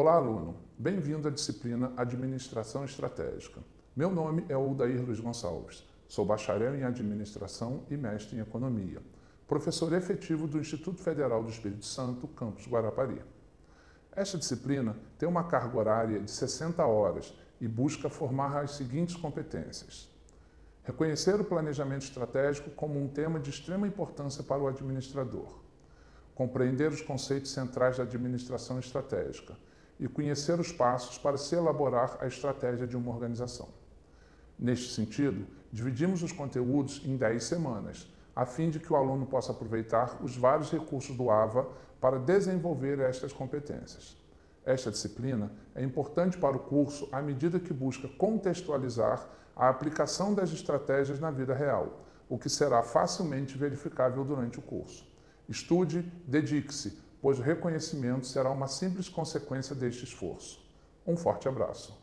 Olá, aluno. Bem-vindo à disciplina Administração Estratégica. Meu nome é Odair Luiz Gonçalves. Sou bacharel em Administração e mestre em Economia. Professor efetivo do Instituto Federal do Espírito Santo, campus Guarapari. Esta disciplina tem uma carga horária de 60 horas e busca formar as seguintes competências. Reconhecer o planejamento estratégico como um tema de extrema importância para o administrador. Compreender os conceitos centrais da administração estratégica e conhecer os passos para se elaborar a estratégia de uma organização. Neste sentido, dividimos os conteúdos em 10 semanas, a fim de que o aluno possa aproveitar os vários recursos do AVA para desenvolver estas competências. Esta disciplina é importante para o curso à medida que busca contextualizar a aplicação das estratégias na vida real, o que será facilmente verificável durante o curso. Estude, dedique-se, pois o reconhecimento será uma simples consequência deste esforço. Um forte abraço.